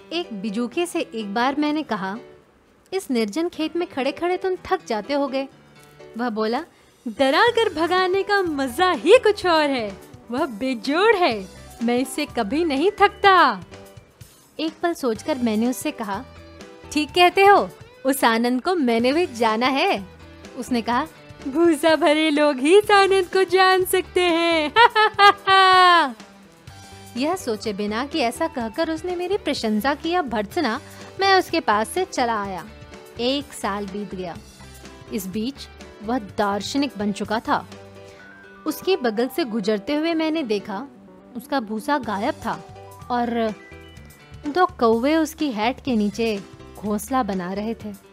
एक बिजूके से एक बार मैंने कहा, इस निर्जन खेत में खड़े खड़े तुम थक जाते होगे। वह बोला, डरा कर भगाने का मजा ही कुछ और है, वह बेजोड़ है, मैं इससे कभी नहीं थकता। एक पल सोचकर मैंने उससे कहा, ठीक कहते हो, उस आनंद को मैंने भी जाना है। उसने कहा, भूसा भरे लोग ही इस आनंद को जान सकते हैं। यह सोचे बिना कि ऐसा कहकर उसने मेरी प्रशंसा किया भर्त्सना, मैं उसके पास से चला आया। 1 साल बीत गया। इस बीच वह दार्शनिक बन चुका था। उसके बगल से गुजरते हुए मैंने देखा, उसका भूसा गायब था और 2 कौवे उसकी हैट के नीचे घोंसला बना रहे थे।